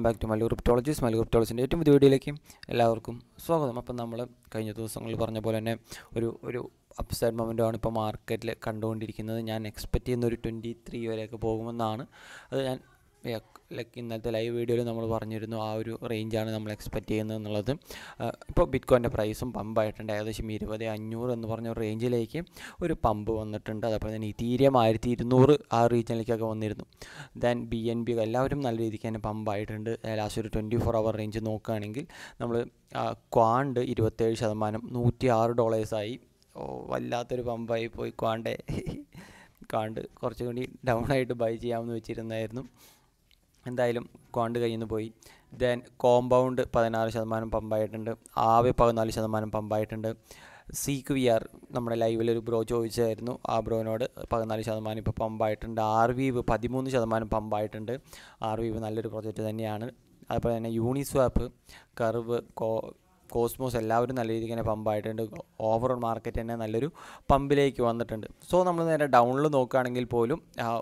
Back to mallucryptologist. mallucryptologistൻ്റെ ഏറ്റവും പുതിയ വീഡിയോയിലേക്ക് എല്ലാവർക്കും സ്വാഗതം. അപ്പം നമ്മൾ കഴിഞ്ഞ ദിവസങ്ങളിൽ പറഞ്ഞ പോലെ തന്നെ ഒരു അപ്സൈഡ് മൊമെൻ്റാണ് ഇപ്പോൾ മാർക്കറ്റിൽ കണ്ടുകൊണ്ടിരിക്കുന്നത്. ഞാൻ എക്സ്പെക്റ്റ് ചെയ്യുന്ന ഒരു 23 വരെയൊക്കെ പോകുമെന്നാണ്. അത് ഞാൻ ഇന്നത്തെ ലൈവ് വീഡിയോയിൽ നമ്മൾ പറഞ്ഞിരുന്നു. ആ ഒരു റേഞ്ചാണ് നമ്മൾ എക്സ്പെക്റ്റ് ചെയ്യുന്നത് എന്നുള്ളത്. ഇപ്പോൾ ബിറ്റ്കോയിൻ്റെ പ്രൈസും പമ്പായിട്ടുണ്ട്. ഏകദേശം 20,500 എന്ന് പറഞ്ഞ ഒരു റേഞ്ചിലേക്ക് ഒരു പമ്പ് വന്നിട്ടുണ്ട്. അതേപോലെ തന്നെ ഇതീരിയം 1200 ആ റീജിയനിലേക്കൊക്കെ വന്നിരുന്നു. ദെൻ BNB എല്ലാവരും നല്ല രീതിക്ക് തന്നെ പമ്പായിട്ടുണ്ട്. ലാസ്റ്റ് ഒരു 24 അവർ റേഞ്ച് നോക്കുകയാണെങ്കിൽ നമ്മൾ ക്വാണ്ട് 27%, $106 വല്ലാത്തൊരു പമ്പായി പോയി. ക്വാണ്ട് കുറച്ചും കൂടി ഡൗൺ ആയിട്ട് ബൈ ചെയ്യാമെന്ന് വെച്ചിരുന്നായിരുന്നു. എന്തായാലും ക്വാണ്ട് കയ്യിൽ നിന്ന് പോയി. ദെൻ കോമ്പൗണ്ട് 16% പമ്പായിട്ടുണ്ട്. ആവെ 14% പമ്പായിട്ടുണ്ട്. CQVR നമ്മുടെ ലൈവിലൊരു ബ്രോ ചോദിച്ചായിരുന്നു. ആ ബ്രോനോട് 14% ഇപ്പോൾ പമ്പായിട്ടുണ്ട്. RVവ് 13% പമ്പായിട്ടുണ്ട്. RVവ് നല്ലൊരു പ്രോജക്റ്റ് തന്നെയാണ്. അതുപോലെ തന്നെ യൂണിസ്വാപ്പ്, കർവ്, കോസ്മോസ് എല്ലാവരും നല്ല രീതിക്ക് തന്നെ പമ്പായിട്ടുണ്ട്. ഓവറോൾ മാർക്കറ്റ് തന്നെ നല്ലൊരു പമ്പിലേക്ക് വന്നിട്ടുണ്ട്. സോ നമ്മൾ നേരെ ഡൗണിൽ നോക്കുകയാണെങ്കിൽ പോലും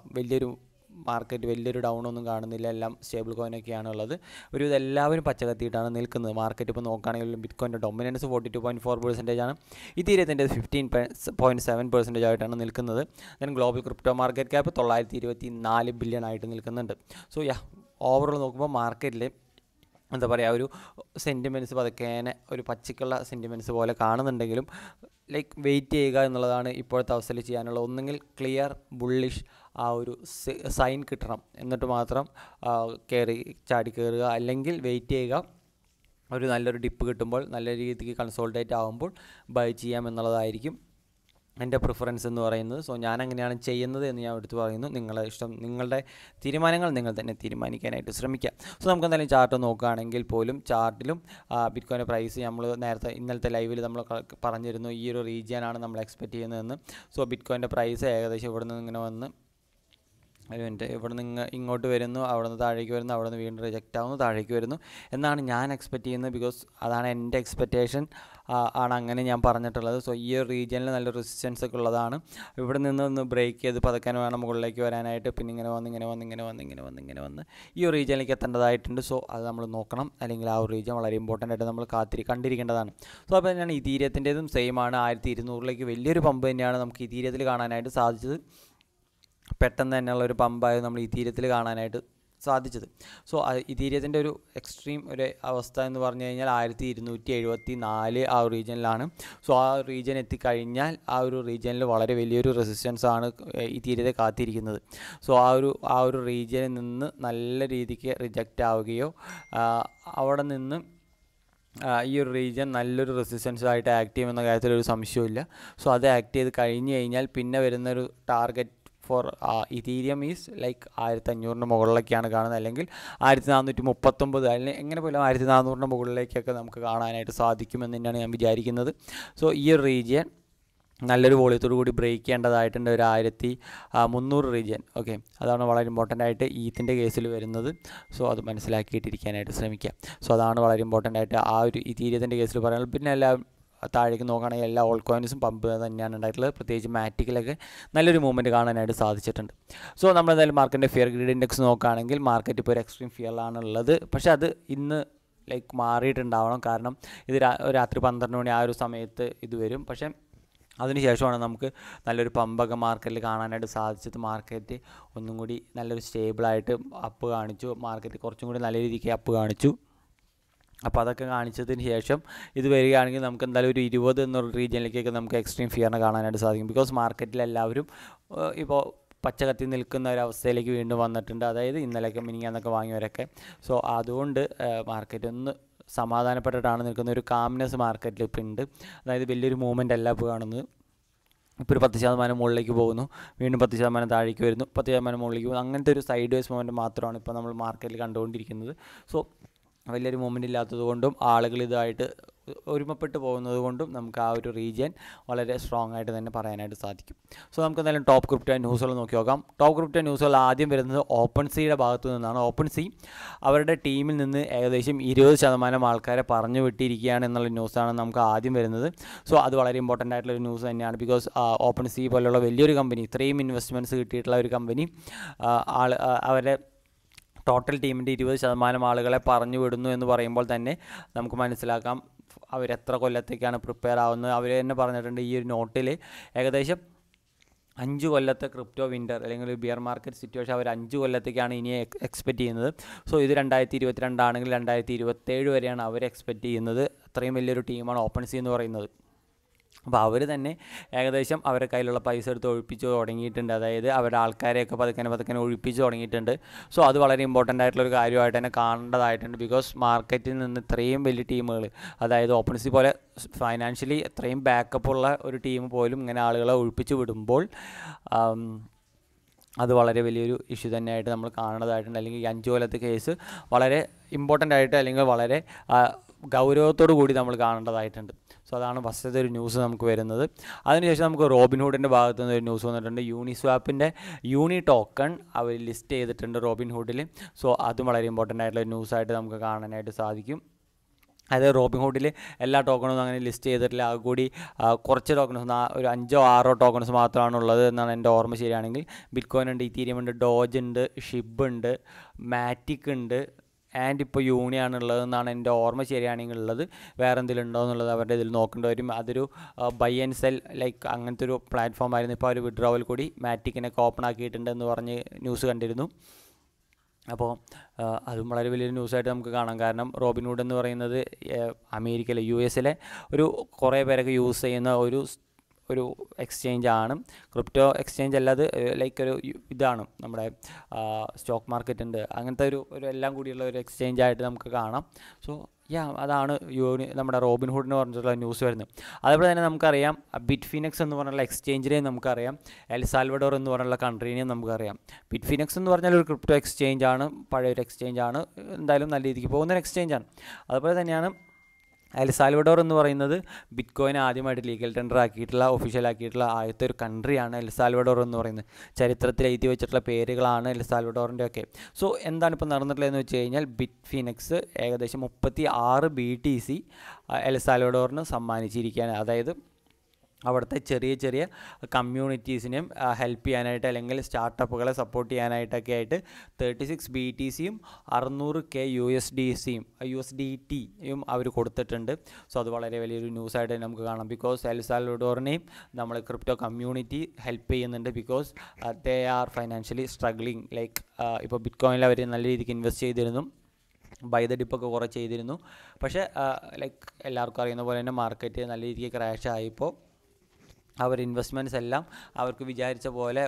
വലിയൊരു ഡൗണൊന്നും കാണുന്നില്ല. എല്ലാം സ്റ്റേബിൾ കോയിനൊക്കെയാണ് ഉള്ളത്. ഇതെല്ലാവരും പച്ചകത്തിയിട്ടാണ് നിൽക്കുന്നത്. മാർക്കറ്റ് ഇപ്പോൾ നോക്കുകയാണെങ്കിലും ബിറ്റ്കോയിൻ്റെ ഡൊമിനൻസ് 42.4% ആണ്. ഇതീരിയത്തിൻ്റെ 15.7% ആയിട്ടാണ് നിൽക്കുന്നത്. Then global crypto market cap 924 billion ആയിട്ട് നിൽക്കുന്നുണ്ട്. സോ ഓവറോൾ നോക്കുമ്പോൾ മാർക്കറ്റിൽ എന്താ പറയുക, ഒരു സെൻറ്റിമെൻറ്റ്സ് പതുക്കേനെ ഒരു പച്ചക്കുള്ള സെൻറ്റിമെൻറ്റ്സ് പോലെ കാണുന്നുണ്ടെങ്കിലും വെയിറ്റ് ചെയ്യുക എന്നുള്ളതാണ് ഇപ്പോഴത്തെ അവസ്ഥയിൽ ചെയ്യാനുള്ള. ഒന്നെങ്കിൽ ക്ലിയർ ബുള്ളിഷ് ആ ഒരു സൈൻ കിട്ടണം, എന്നിട്ട് മാത്രം ചാടി കയറുക, അല്ലെങ്കിൽ വെയിറ്റ് ചെയ്യുക. ഒരു നല്ലൊരു ഡിപ്പ് കിട്ടുമ്പോൾ നല്ല രീതിക്ക് കൺസോൾട്ടേറ്റ് ആകുമ്പോൾ ബൈ ചെയ്യാം എന്നുള്ളതായിരിക്കും എൻ്റെ പ്രിഫറൻസ് എന്ന് പറയുന്നത്. സോ ഞാൻ അങ്ങനെയാണ് ചെയ്യുന്നത് എന്ന് ഞാൻ എടുത്ത് പറയുന്നു. നിങ്ങളുടെ ഇഷ്ടം, നിങ്ങളുടെ തീരുമാനങ്ങൾ നിങ്ങൾ തന്നെ തീരുമാനിക്കാനായിട്ട് ശ്രമിക്കുക. സോ നമുക്ക് എന്തായാലും ചാർട്ട് നോക്കുകയാണെങ്കിൽ പോലും ചാർട്ടിലും ബിറ്റ്കോയിൻ്റെ പ്രൈസ് നമ്മൾ ഇന്നലത്തെ ലൈവിൽ നമ്മൾ പറഞ്ഞിരുന്നു ഈ ഒരു റീജിയനാണ് നമ്മൾ എക്സ്പെക്റ്റ് ചെയ്യുന്നതെന്ന്. സോ ബിറ്റ്കോയിൻ്റെ പ്രൈസ് ഏകദേശം ഇവിടെ നിന്ന് ഇങ്ങനെ വന്ന് ഇവിടെ നിന്ന് ഇങ്ങോട്ട് വരുന്നു, അവിടെ നിന്ന് താഴേക്ക് വരുന്നു, അവിടെ നിന്ന് വീണ്ടും റിജക്റ്റ് ആവുന്നു, താഴേക്ക് വരുന്നു എന്നാണ് ഞാൻ എക്സ്പെക്റ്റ് ചെയ്യുന്നത്. ബിക്കോസ് അതാണ് എൻ്റെ എക്സ്പെക്റ്റേഷൻ ആണ്, അങ്ങനെ ഞാൻ പറഞ്ഞിട്ടുള്ളത്. സോ ഈ ഒരു റീജിയനിൽ നല്ല റെസിസ്റ്റൻസ് ഒക്കെ ഉള്ളതാണ്. ഇവിടെ നിന്ന് ബ്രേക്ക് ചെയ്ത് പതുക്കാൻ വേണം മുകളിലേക്ക് വരാനായിട്ട്. പിന്നെ ഇങ്ങനെ വന്ന് ഈ ഒരു റീജിയനിലേക്ക് എത്തേണ്ടതായിട്ടുണ്ട്. സോ അത് നമ്മൾ നോക്കണം, അല്ലെങ്കിൽ ആ ഒരു റീജിയൻ വളരെ ഇമ്പോർട്ടൻ്റ് ആയിട്ട് നമ്മൾ കണ്ടിരിക്കേണ്ടതാണ്. സോ അപ്പോൾ തന്നെയാണ് ഇതീരിയത്തിൻ്റെതും സെയിം ആണ്. 1200 വലിയൊരു പമ്പ് തന്നെയാണ് നമുക്ക് ഇതീരിയത്തിൽ കാണാനായിട്ട് സാധിച്ചത്. പെട്ടെന്ന് തന്നെയുള്ള ഒരു പമ്പായി നമ്മൾ ഇതീരിയത്തിൽ കാണാനായിട്ട് സാധിച്ചത്. സോ ഇതീരിയത്തിൻ്റെ ഒരു എക്സ്ട്രീം ഒരു അവസ്ഥ എന്ന് പറഞ്ഞു കഴിഞ്ഞാൽ 1274 ആ ഒരു റീജിയനിലാണ്. സോ ആ റീജിയൻ എത്തിക്കഴിഞ്ഞാൽ ആ ഒരു റീജിയനിൽ വളരെ വലിയൊരു റെസിസ്റ്റൻസ് ആണ് ഇതീരിയത്തെ കാത്തിരിക്കുന്നത്. സോ ആ ഒരു റീജിയനിൽ നിന്ന് നല്ല രീതിക്ക് റിജക്റ്റ് ആവുകയോ അവിടെ നിന്ന് ഈ ഒരു റീജിയൻ നല്ലൊരു റെസിസ്റ്റൻസ് ആയിട്ട് ആക്ട് ചെയ്യുമെന്ന കാര്യത്തിൽ ഒരു സംശയമില്ല. സോ അത് ആക്ട് ചെയ്ത് കഴിഞ്ഞ് കഴിഞ്ഞാൽ പിന്നെ വരുന്നൊരു ടാർഗറ്റ് ഫോർ ഇതീരിയം ഈസ് 1500 മുകളിലേക്കാണ് കാണുന്നത്, അല്ലെങ്കിൽ 1439 അല്ലെങ്കിൽ എങ്ങനെ പോലും 1400 മുകളിലേക്കൊക്കെ നമുക്ക് കാണാനായിട്ട് സാധിക്കുമെന്ന് തന്നെയാണ് ഞാൻ വിചാരിക്കുന്നത്. സോ ഈ ഒരു റീജിയൻ നല്ലൊരു വോളിയത്തോടു കൂടി ബ്രേക്ക് ചെയ്യേണ്ടതായിട്ടുണ്ട്. ഒരു 1300 റീജിയൻ. ഓക്കെ, അതാണ് വളരെ ഇമ്പോർട്ടൻ്റ് ആയിട്ട് ഈത്തിൻ്റെ കേസിൽ വരുന്നത്. സോ അത് മനസ്സിലാക്കിയിട്ടിരിക്കാനായിട്ട് ശ്രമിക്കുക. സോ അതാണ് വളരെ ഇമ്പോർട്ടൻ്റ് ആയിട്ട് ആ ഒരു ഇതീരിയത്തിൻ്റെ കേസിൽ പറയുന്നത്. പിന്നെ താഴേക്ക് നോക്കുകയാണെങ്കിൽ എല്ലാ ഓൾ കോയിൻസും പമ്പ് തന്നെയാണ് ഉണ്ടായിട്ടുള്ളത്. പ്രത്യേകിച്ച് മാറ്റിക്കിലൊക്കെ നല്ലൊരു മൂവ്മെൻറ്റ് കാണാനായിട്ട് സാധിച്ചിട്ടുണ്ട്. സോ നമ്മളെന്തായാലും മാർക്കറ്റിൻ്റെ ഫിയർ ഗ്രിഡ് ഇൻഡെക്സ് നോക്കുകയാണെങ്കിൽ മാർക്കറ്റ് ഇപ്പോൾ ഒരു എക്സ്ട്രീം ഫിയറിലാണ് ഉള്ളത്. പക്ഷേ അത് ഇന്ന് മാറിയിട്ടുണ്ടാവണം. കാരണം ഇത് രാത്രി 12 മണി ആ ഒരു സമയത്ത് ഇത് വരും. പക്ഷേ അതിനുശേഷമാണ് നമുക്ക് നല്ലൊരു പമ്പൊക്കെ മാർക്കറ്റിൽ കാണാനായിട്ട് സാധിച്ചത്. മാർക്കറ്റ് ഒന്നും കൂടി നല്ലൊരു സ്റ്റേബിളായിട്ട് അപ്പ് കാണിച്ചു. മാർക്കറ്റ് കുറച്ചും കൂടി നല്ല രീതിക്ക് അപ്പ് കാണിച്ചു. അപ്പോൾ അതൊക്കെ കാണിച്ചതിന് ശേഷം ഇത് വരികയാണെങ്കിൽ നമുക്ക് എന്തായാലും ഒരു 20 എന്നുള്ള റീജിയനിലേക്കൊക്കെ നമുക്ക് എക്സ്ട്രീം ഫിയറിനെ കാണാനായിട്ട് സാധിക്കും. ബിക്കോസ് മാർക്കറ്റിലെല്ലാവരും ഇപ്പോൾ പച്ചകത്തി നിൽക്കുന്ന ഒരവസ്ഥയിലേക്ക് വീണ്ടും വന്നിട്ടുണ്ട്. അതായത് ഇന്നലെയൊക്കെ മിനിങ്ങാന്നൊക്കെ വാങ്ങിയവരൊക്കെ. സോ അതുകൊണ്ട് മാർക്കറ്റ് ഒന്ന് സമാധാനപ്പെട്ടിട്ടാണ് നിൽക്കുന്ന ഒരു കാംനെസ് മാർക്കറ്റിൽ ഇപ്പോൾ ഉണ്ട്. അതായത് വലിയൊരു മൂവ്മെൻ്റ് അല്ല ഇപ്പോൾ കാണുന്നത്. ഇപ്പോൾ ഒരു 10% മുകളിലേക്ക് പോകുന്നു, വീണ്ടും 10% താഴേക്ക് വരുന്നു, 10% മുകളിലേക്ക് പോകുന്നു. അങ്ങനത്തെ ഒരു സൈഡ് വേസ് മൂവ്മെൻറ്റ് മാത്രമാണ് ഇപ്പോൾ നമ്മൾ മാർക്കറ്റിൽ കണ്ടുകൊണ്ടിരിക്കുന്നത്. സോ വലിയൊരു മൂവ്മെൻറ്റ് ഇല്ലാത്തത് കൊണ്ടും ആളുകൾ ഇതായിട്ട് ഒരുമപ്പെട്ട് പോകുന്നത് കൊണ്ടും നമുക്ക് ആ ഒരു റീജിയൻ വളരെ സ്ട്രോങ് ആയിട്ട് തന്നെ പറയാനായിട്ട് സാധിക്കും. സോ നമുക്ക് എന്തായാലും ടോപ്പ് ക്രിപ്റ്റോ ന്യൂസുകൾ നോക്കി നോക്കാം. ടോപ്പ് ക്രിപ്റ്റോ ന്യൂസുകൾ ആദ്യം വരുന്നത് ഓപ്പൺസീയുടെ ഭാഗത്തു നിന്നാണ്. ഓപ്പൺസീ അവരുടെ ടീമിൽ നിന്ന് ഏകദേശം 20% ആൾക്കാരെ പറഞ്ഞു വിട്ടിരിക്കുകയാണ് എന്നുള്ള ന്യൂസാണ് നമുക്ക് ആദ്യം വരുന്നത്. സോ അത് വളരെ ഇമ്പോർട്ടൻ്റ് ആയിട്ടുള്ളൊരു ന്യൂസ് തന്നെയാണ്. ബിക്കോസ് ഓപ്പൺസീ പോലുള്ള വലിയൊരു കമ്പനി, ഇത്രയും ഇൻവെസ്റ്റ്മെൻറ്റ്സ് കിട്ടിയിട്ടുള്ള ഒരു കമ്പനി അവരെ ടോട്ടൽ ടീമിൻ്റെ 20% ആളുകളെ പറഞ്ഞു വിടുന്നു എന്ന് പറയുമ്പോൾ തന്നെ നമുക്ക് മനസ്സിലാക്കാം അവരെത്ര കൊല്ലത്തേക്കാണ് പ്രിപ്പയർ ആവുന്നത്. അവർ തന്നെ പറഞ്ഞിട്ടുണ്ട് ഈ ഒരു നോട്ടിൽ ഏകദേശം 5 കൊല്ലത്തെ ക്രിപ്റ്റോ വിൻ്റർ അല്ലെങ്കിൽ ബിയർ മാർക്കറ്റ് സിറ്റുവേഷൻ അവർ 5 കൊല്ലത്തേക്കാണ് ഇനി എക്സ്പെക്റ്റ് ചെയ്യുന്നത്. സോ ഇത് 2022 ആണെങ്കിൽ 2027 വരെയാണ് അവർ എക്സ്പെക്റ്റ് ചെയ്യുന്നത്. അത്രയും വലിയൊരു ടീമാണ് ഓപ്പൺസീ എന്ന് പറയുന്നത്. അപ്പോൾ അവർ തന്നെ ഏകദേശം അവരുടെ കയ്യിലുള്ള പൈസ എടുത്ത് ഒഴിപ്പിച്ച് തുടങ്ങിയിട്ടുണ്ട്. അതായത് അവരുടെ ആൾക്കാരെയൊക്കെ പതുക്കെ ഒഴിപ്പിച്ച് തുടങ്ങിയിട്ടുണ്ട്. സോ അത് വളരെ ഇമ്പോർട്ടൻ്റ് ആയിട്ടുള്ളൊരു കാര്യമായിട്ട് തന്നെ കാണേണ്ടതായിട്ടുണ്ട്. ബിക്കോസ് മാർക്കറ്റിൽ നിന്ന് ഇത്രയും വലിയ ടീമുകൾ, അതായത് ഓപ്പൺസീ പോലെ ഫൈനാൻഷ്യലി ഇത്രയും ബാക്കപ്പുള്ള ഒരു ടീം പോലും ഇങ്ങനെ ആളുകളെ ഒഴിപ്പിച്ച് വിടുമ്പോൾ അത് വളരെ വലിയൊരു ഇഷ്യൂ തന്നെയായിട്ട് നമ്മൾ കാണേണ്ടതായിട്ടുണ്ട്. അല്ലെങ്കിൽ ഈ 5 കൊല്ലത്തെ കേസ് വളരെ ഇമ്പോർട്ടൻ്റ് ആയിട്ട് അല്ലെങ്കിൽ വളരെ ഗൗരവത്തോടു കൂടി നമ്മൾ കാണേണ്ടതായിട്ടുണ്ട്. സോ അതാണ് ഫസ്റ്റത്തെ ഒരു ന്യൂസ് നമുക്ക് വരുന്നത്. അതിനുശേഷം നമുക്ക് റോബിൻഹുഡിൻ്റെ ഭാഗത്തു നിന്ന് ഒരു ന്യൂസ് വന്നിട്ടുണ്ട്. യൂണിസ്വാപ്പിൻ്റെ യൂണി ടോക്കൺ അവർ ലിസ്റ്റ് ചെയ്തിട്ടുണ്ട് റോബിൻഹുഡിൽ. സോ അതും വളരെ ഇമ്പോർട്ടൻ്റ് ആയിട്ടുള്ള ഒരു ന്യൂസായിട്ട് നമുക്ക് കാണാനായിട്ട് സാധിക്കും. അതായത് റോബിൻഹുഡിൽ എല്ലാ ടോക്കണും അങ്ങനെ ലിസ്റ്റ് ചെയ്തിട്ടില്ല. അത് കൂടി കുറച്ച് ടോക്കൺസ്, ഒരു 5-6 ടോക്കൺസ് മാത്രമാണ് ഉള്ളത് എന്നാണ് എൻ്റെ ഓർമ്മ ശരിയാണെങ്കിൽ. ബിറ്റ്കോയിൻ ഉണ്ട്, ഇത്തീരിയം ഉണ്ട്, ഡോജ് ഉണ്ട്, ഷിബ് ഉണ്ട്, മാറ്റിക് ഉണ്ട്, ആൻഡ് ഇപ്പോൾ യൂണിയാണുള്ളതെന്നാണ് എൻ്റെ ഓർമ്മ ശരിയാണെങ്കിൽ ഉള്ളത്. വേറെ എന്തെങ്കിലും ഉണ്ടോ എന്നുള്ളത് അവരുടെ ഇതിൽ നോക്കേണ്ടി വരും. അതൊരു ബൈ ആൻഡ് സെൽ ലൈക്ക് അങ്ങനത്തെ ഒരു പ്ലാറ്റ്ഫോം ആയിരുന്നു. ഇപ്പോൾ ഒരു വിഡ്രോവൽ കൂടി മാറ്റിക്കിനൊക്കെ ഓപ്പൺ ആക്കിയിട്ടുണ്ട് എന്ന് പറഞ്ഞ് ന്യൂസ് കണ്ടിരുന്നു. അപ്പോൾ അതും വളരെ വലിയൊരു ന്യൂസായിട്ട് നമുക്ക് കാണാം. കാരണം റോബിൻഹുഡ് എന്ന് പറയുന്നത് അമേരിക്കയിലെ US ഒരു കുറേ പേരൊക്കെ യൂസ് ചെയ്യുന്ന ഒരു എക്സ്ചേഞ്ച് ആണ്. ക്രിപ്റ്റോ എക്സ്ചേഞ്ച് അല്ലാതെ ലൈക്ക് ഒരു ഇതാണ് നമ്മുടെ സ്റ്റോക്ക് മാർക്കറ്റ് ഉണ്ട്, അങ്ങനത്തെ ഒരു എല്ലാം കൂടിയുള്ള ഒരു എക്സ്ചേഞ്ച് ആയിട്ട് നമുക്ക് കാണാം. സോ അതാണ് നമ്മുടെ റോബിൻഹുഡിന് പറഞ്ഞിട്ടുള്ള ന്യൂസ് വരുന്നത്. അതേപോലെ തന്നെ നമുക്കറിയാം ബിറ്റ്ഫിനെക്സ് എന്ന് പറഞ്ഞുള്ള എക്സ്ചേഞ്ചിനെയും നമുക്കറിയാം, എൽ സാൽവഡോർ എന്ന് പറഞ്ഞുള്ള കൺട്രീനെയും നമുക്കറിയാം. ബിറ്റ്ഫിനെക്സ് എന്ന് പറഞ്ഞാൽ ഒരു ക്രിപ്റ്റോ എക്സ്ചേഞ്ച് ആണ്, പഴയൊരു എക്സ്ചേഞ്ച് ആണ്, എന്തായാലും നല്ല രീതിക്ക് പോകുന്നൊരു എക്സ്ചേഞ്ചാണ്. അതുപോലെ തന്നെയാണ് എൽ സാൽവഡോർ എന്ന് പറയുന്നത് ബിറ്റ്കോയിൻ ആദ്യമായിട്ട് ലീഗൽ ടെൻഡർ ആക്കിയിട്ടുള്ള ഒഫീഷ്യലാക്കിയിട്ടുള്ള ആദ്യത്തെ ഒരു കൺട്രിയാണ് എൽ സാൽവഡോർ എന്ന് പറയുന്നത്. ചരിത്രത്തിൽ എഴുതി വെച്ചിട്ടുള്ള പേരുകളാണ് എൽ സാൽവഡോറിൻ്റെ ഒക്കെ. സോ എന്താണ് ഇപ്പോൾ നടന്നിട്ടുള്ളതെന്ന് വെച്ച് കഴിഞ്ഞാൽ ബിറ്റ്ഫിനെക്സ് ഏകദേശം 36 BTC എൽ സാൽവഡോറിന് സമ്മാനിച്ചിരിക്കുകയാണ്. അതായത് അവിടുത്തെ ചെറിയ കമ്മ്യൂണിറ്റീസിനെയും ഹെൽപ്പ് ചെയ്യാനായിട്ട് അല്ലെങ്കിൽ സ്റ്റാർട്ടപ്പുകളെ സപ്പോർട്ട് ചെയ്യാനായിട്ടൊക്കെ ആയിട്ട് 36 BTCയും 600K USDTയും അവർ കൊടുത്തിട്ടുണ്ട്. സോ അത് വളരെ വലിയൊരു ന്യൂസായിട്ട് നമുക്ക് കാണാം. ബിക്കോസ് എൽ സാൽവഡോറിനെയും നമ്മൾ ക്രിപ്റ്റോ കമ്മ്യൂണിറ്റി ഹെൽപ്പ് ചെയ്യുന്നുണ്ട്. Because they are financially struggling. Like ഇപ്പോൾ ബിറ്റ്കോയിനിൽ അവർ നല്ല രീതിക്ക് ഇൻവെസ്റ്റ് ചെയ്തിരുന്നു, ബൈ ദ ഡിപ്പൊക്കെ കുറേ ചെയ്തിരുന്നു. പക്ഷേ ലൈക്ക് എല്ലാവർക്കും അറിയുന്ന പോലെ തന്നെ മാർക്കറ്റ് നല്ല രീതിക്ക് ക്രാഷ് ആയിപ്പോൾ അവർ ഇൻവെസ്റ്റ്മെൻറ്റ്സ് എല്ലാം അവർക്ക് വിചാരിച്ച പോലെ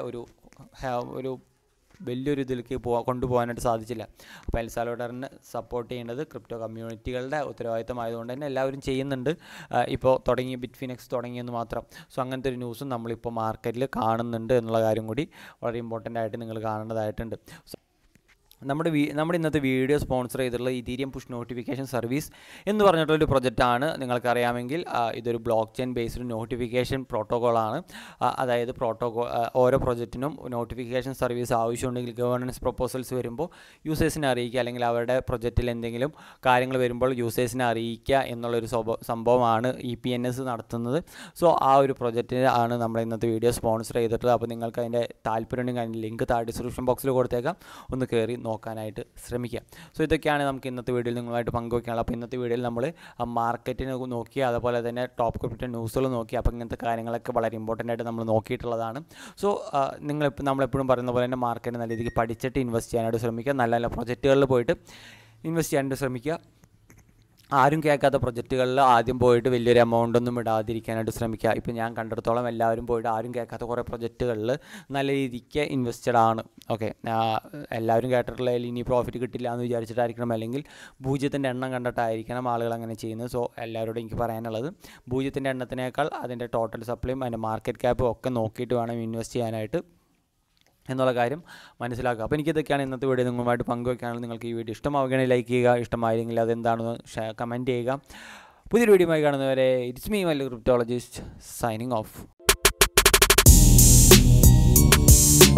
ഒരു വലിയൊരു ഇതിലേക്ക് കൊണ്ടുപോകാനായിട്ട് സാധിച്ചില്ല. അപ്പോൾ എൽ സാൽവഡോറിനെ സപ്പോർട്ട് ചെയ്യേണ്ടത് ക്രിപ്റ്റോ കമ്മ്യൂണിറ്റികളുടെ ഉത്തരവാദിത്തമായതുകൊണ്ട് തന്നെ എല്ലാവരും ചെയ്യുന്നുണ്ട്. ഇപ്പോൾ ബിറ്റ്ഫിനെക്സ് തുടങ്ങിയെന്ന് മാത്രം. സോ അങ്ങനത്തെ ഒരു ന്യൂസും നമ്മളിപ്പോൾ മാർക്കറ്റിൽ കാണുന്നുണ്ട് എന്നുള്ള കാര്യം കൂടി വളരെ ഇമ്പോർട്ടൻ്റ് ആയിട്ട് നിങ്ങൾ കാണേണ്ടതായിട്ടുണ്ട്. നമ്മുടെ ഇന്നത്തെ വീഡിയോ സ്പോൺസർ ചെയ്തിട്ടുള്ള ഇതീരിയം പുഷ് നോട്ടിഫിക്കേഷൻ സർവീസ് എന്ന് പറഞ്ഞിട്ടുള്ളൊരു പ്രൊജക്റ്റാണ്. നിങ്ങൾക്കറിയാമെങ്കിൽ ഇതൊരു ബ്ലോക്ക് ചെയിൻ ബേസ്ഡ് നോട്ടിഫിക്കേഷൻ പ്രോട്ടോക്കോളാണ്. അതായത് ഓരോ പ്രൊജക്റ്റിനും നോട്ടിഫിക്കേഷൻ സർവീസ് ആവശ്യമുണ്ടെങ്കിൽ ഗവേണൻസ് പ്രൊപ്പോസൽസ് വരുമ്പോൾ യൂസേഴ്സിനെ അറിയിക്കുക, അല്ലെങ്കിൽ അവരുടെ പ്രൊജക്റ്റിൽ എന്തെങ്കിലും കാര്യങ്ങൾ വരുമ്പോൾ യൂസേഴ്സിനെ അറിയിക്കുക എന്നുള്ളൊരു സംഭവമാണ് EPNS നടത്തുന്നത്. സോ ആ ഒരു പ്രൊജക്റ്റിന് ആണ് നമ്മൾ ഇന്നത്തെ വീഡിയോ സ്പോൺസർ ചെയ്തിട്ടുള്ളത്. അപ്പോൾ നിങ്ങൾക്ക് അതിൻ്റെ താല്പര്യമുണ്ടെങ്കിൽ അതിൻ്റെ ലിങ്ക് ഡിസ്ക്രിപ്ഷൻ ബോക്സിൽ കൊടുത്തേക്കാം, ഒന്ന് കയറി നോക്കാനായിട്ട് ശ്രമിക്കുക. സോ ഇതൊക്കെയാണ് നമുക്ക് ഇന്നത്തെ വീഡിയോയിൽ നിങ്ങളുമായിട്ട് പങ്കുവയ്ക്കാനുള്ളത്. അപ്പോൾ ഇന്നത്തെ വീഡിയോയിൽ നമ്മൾ മാർക്കറ്റിനെ നോക്കി, അതുപോലെ തന്നെ ടോപ്പ് ക്രിപ്റ്റോ ന്യൂസുകൾ നോക്കി. അപ്പോൾ ഇങ്ങനത്തെ കാര്യങ്ങളൊക്കെ വളരെ ഇമ്പോർട്ടൻ്റ് ആയിട്ട് നമ്മൾ നോക്കിയിട്ടുള്ളതാണ്. സോ നമ്മളെപ്പോഴും പറയുന്ന പോലെ തന്നെ മാർക്കറ്റ് നല്ല രീതിക്ക് പഠിച്ചിട്ട് ഇൻവെസ്റ്റ് ചെയ്യാനായിട്ട് ശ്രമിക്കുക. നല്ല നല്ല പ്രൊജക്റ്റുകളിൽ പോയിട്ട് ഇൻവെസ്റ്റ് ചെയ്യാനായിട്ട് ശ്രമിക്കുക. ആരും കേൾക്കാത്ത പ്രൊജക്റ്റുകളിൽ ആദ്യം പോയിട്ട് വലിയൊരു എമൗണ്ടൊന്നും ഇടാതിരിക്കാനായിട്ട് ശ്രമിക്കുക. ഇപ്പോൾ ഞാൻ കണ്ടിടത്തോളം എല്ലാവരും പോയിട്ട് ആരും കേൾക്കാത്ത കുറേ പ്രൊജക്റ്റുകളിൽ നല്ല രീതിക്ക് ഇൻവെസ്റ്റഡ് ആണ്. ഓക്കെ, എല്ലാവരും കേട്ടിട്ടുള്ളതിൽ ഇനി പ്രോഫിറ്റ് കിട്ടില്ല എന്ന് വിചാരിച്ചിട്ടായിരിക്കണം, അല്ലെങ്കിൽ പൂജ്യത്തിൻ്റെ എണ്ണം കണ്ടിട്ടായിരിക്കണം ആളുകൾ അങ്ങനെ ചെയ്യുന്നത്. സോ എല്ലാവരോടും എനിക്ക് പറയാനുള്ളത്, പൂജ്യത്തിൻ്റെ എണ്ണത്തിനേക്കാൾ അതിൻ്റെ ടോട്ടൽ സപ്ലൈയും അതിൻ്റെ മാർക്കറ്റ് ക്യാപ്പും ഒക്കെ നോക്കിയിട്ട് വേണം ഇൻവെസ്റ്റ് ചെയ്യാനായിട്ട് എന്നുള്ള കാര്യം മനസ്സിലാക്കുക. അപ്പോൾ എനിക്കിതൊക്കെയാണ് ഇന്നത്തെ വീഡിയോ നിങ്ങളുമായിട്ട് പങ്കുവയ്ക്കാനുള്ളത്. നിങ്ങൾക്ക് ഈ വീഡിയോ ഇഷ്ടമാവുകയാണെങ്കിൽ ലൈക്ക് ചെയ്യുക, ഇഷ്ടമായില്ലെങ്കിൽ അതെന്താണെന്ന് കമൻറ്റ് ചെയ്യുക. പുതിയൊരു വീഡിയോയുമായി കാണുന്നവരെ it's me Mallu cryptologist signing of.